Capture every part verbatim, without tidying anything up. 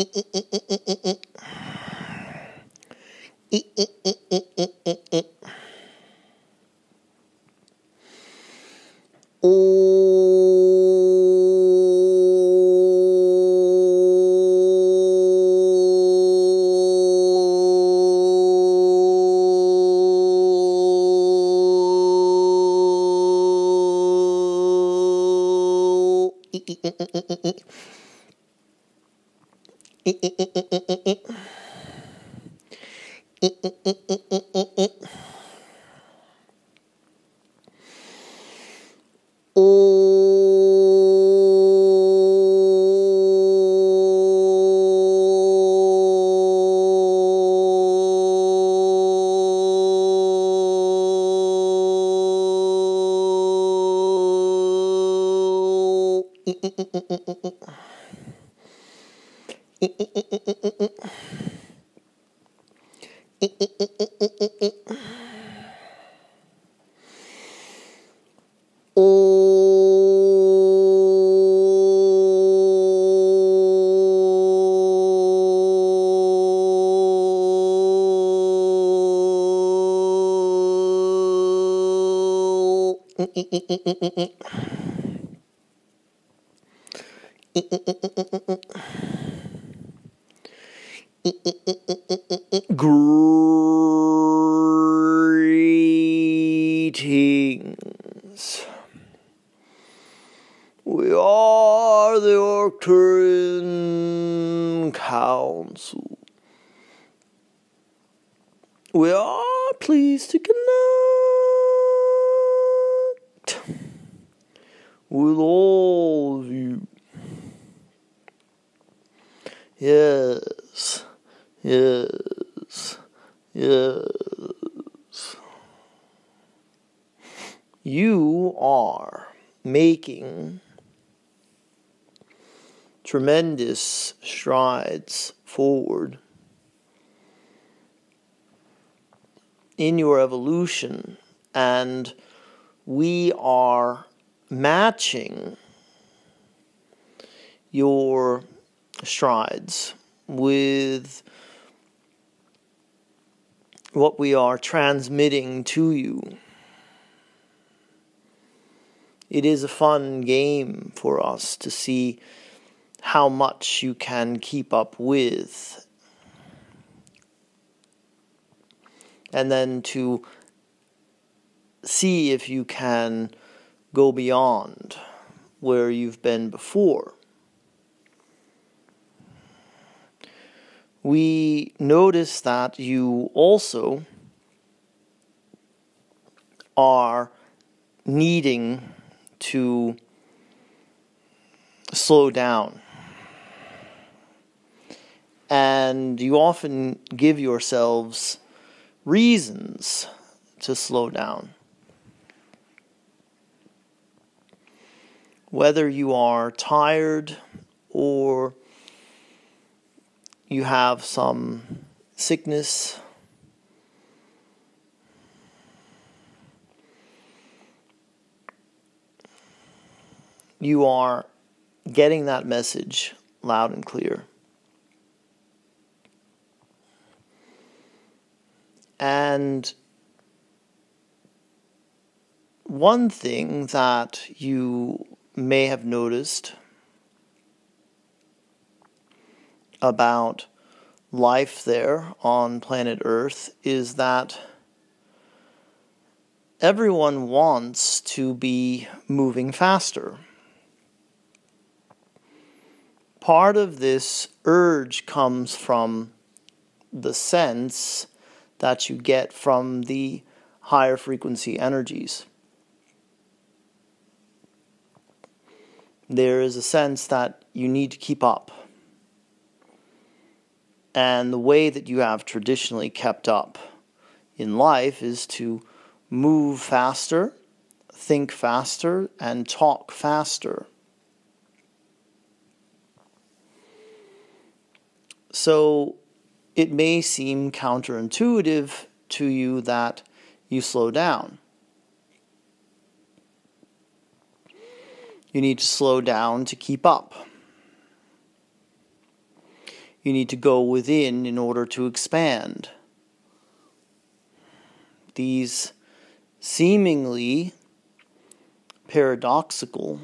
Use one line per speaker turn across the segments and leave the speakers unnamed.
Greetings. We are the Arcturian Council. We are pleased to connect with all of you. Yes, yes, yes. You are making tremendous strides forward in your evolution, and we are matching your strides with what we are transmitting to you. It is a fun game for us to see how much you can keep up with, and then to see if you can go beyond where you've been before. We notice that you also are needing to slow down. And you often give yourselves reasons to slow down. Whether you are tired or you have some sickness, you are getting that message loud and clear. And one thing that you may have noticed about life there on planet Earth is that everyone wants to be moving faster. Part of this urge comes from the sense that you get from the higher frequency energies. There is a sense that you need to keep up. And the way that you have traditionally kept up in life is to move faster, think faster, and talk faster. So it may seem counterintuitive to you that you slow down. You need to slow down to keep up. You need to go within in order to expand. These seemingly paradoxical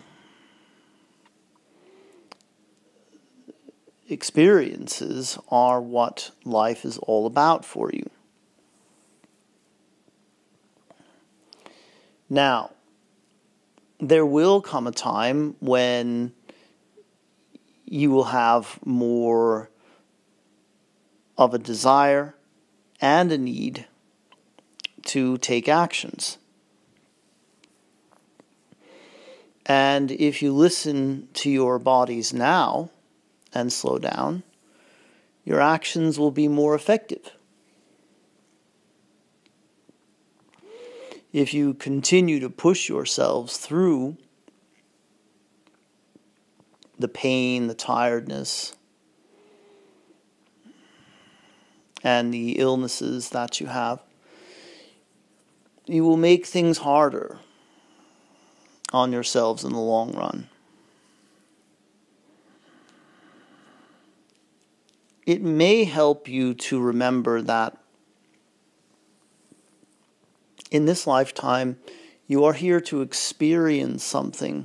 experiences are what life is all about for you. Now, there will come a time when you will have more of a desire and a need to take actions. And if you listen to your bodies now and slow down, your actions will be more effective. If you continue to push yourselves through the pain, the tiredness, and the illnesses that you have, you will make things harder on yourselves in the long run. It may help you to remember that in this lifetime, you are here to experience something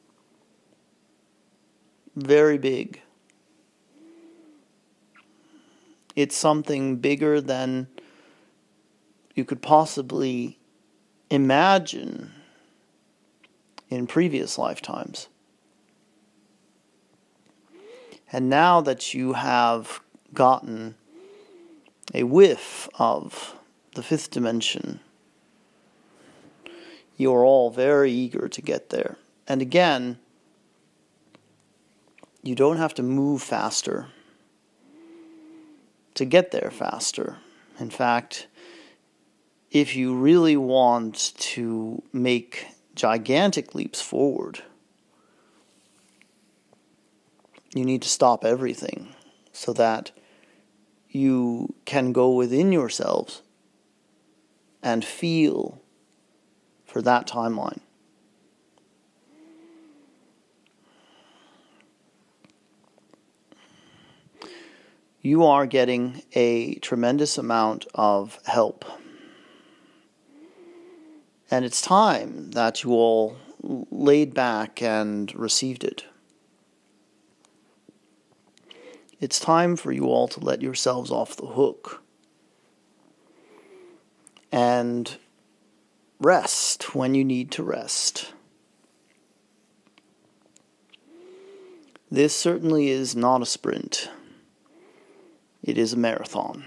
very big. It's something bigger than you could possibly imagine in previous lifetimes. And now that you have gotten a whiff of the fifth dimension, you are all very eager to get there. And again, you don't have to move faster to get there faster. In fact, if you really want to make gigantic leaps forward, you need to stop everything so that you can go within yourselves and feel for that timeline. You are getting a tremendous amount of help. And it's time that you all laid back and received it. It's time for you all to let yourselves off the hook and rest when you need to rest. This certainly is not a sprint. It is a marathon.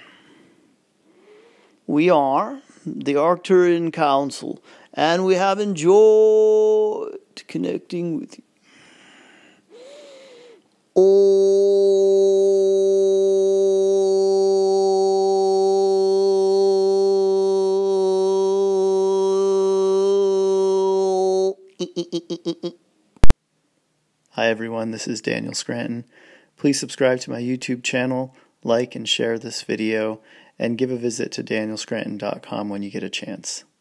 We are the Arcturian Council, and we have enjoyed connecting with you. Oh. Hi everyone, this is Daniel Scranton. Please subscribe to my YouTube channel, like and share this video, and give a visit to daniel scranton dot com when you get a chance.